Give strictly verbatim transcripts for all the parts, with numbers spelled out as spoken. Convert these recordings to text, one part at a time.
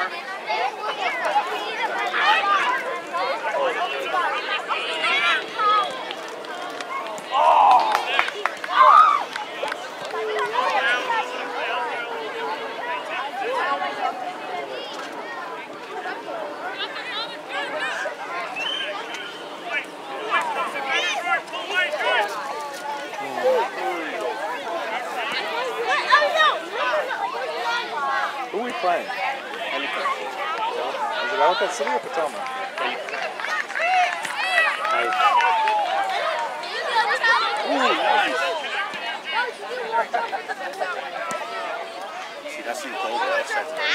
more. Who are we playing? ¿Jugaron con City o Potomac? Nice. Ooh, nice. See, that's in gold. That sets very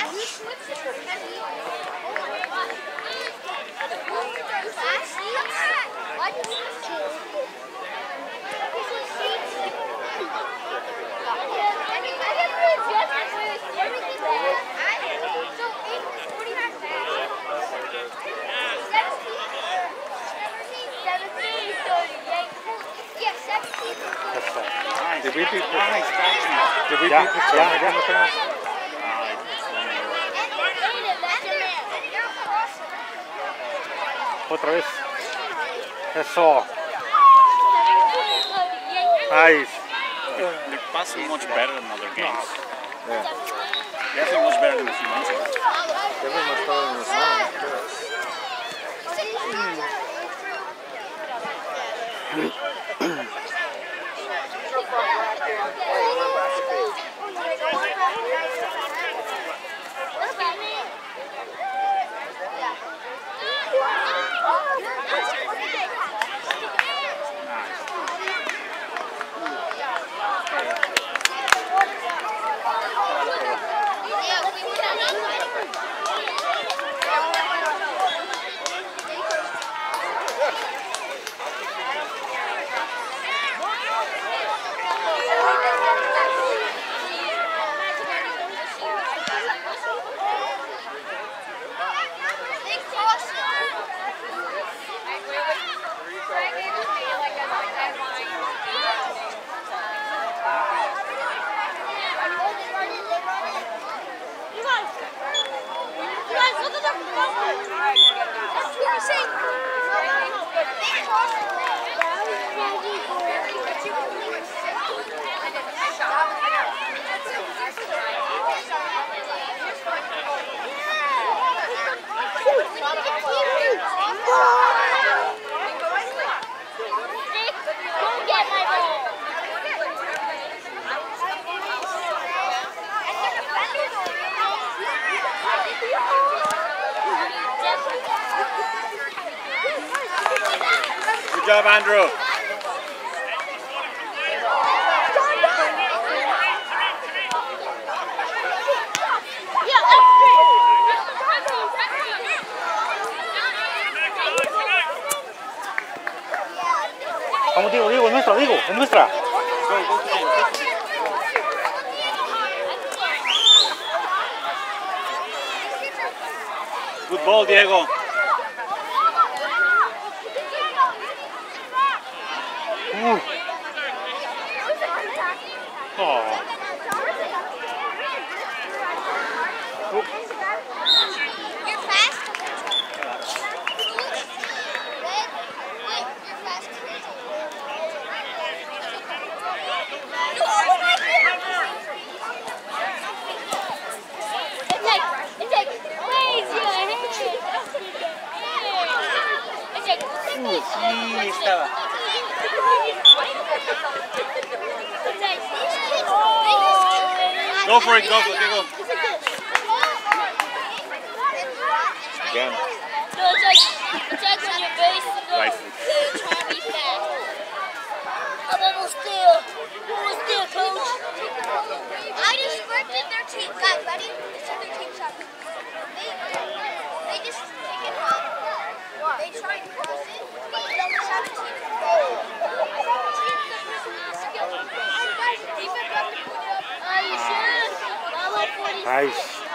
Did we beat the Nice, Did we yeah, beat the yeah, Potomac yeah. in the past? Otra vez. Eso. Nice. They're passing much better than other games. Yeah. Definitely much better than a few months ago. Definitely much better than this one. Good job, Andrew. Vamos, Diego, Diego, es nuestra, Diego, es nuestra. Good ball, Diego. Ooh. Oh. You're fast? Sí, estaba. Go for it, go for it, Diego. Again. No, it's like, it's like when you're very slow. Right. Be fast. I'm almost there. Almost there, coach. I just scripted their team. Guys, ready? This is their team shot. They, they just pick it up. They try to cross it. But number seventeen. Defense got to put it up. Are you sure? Nice.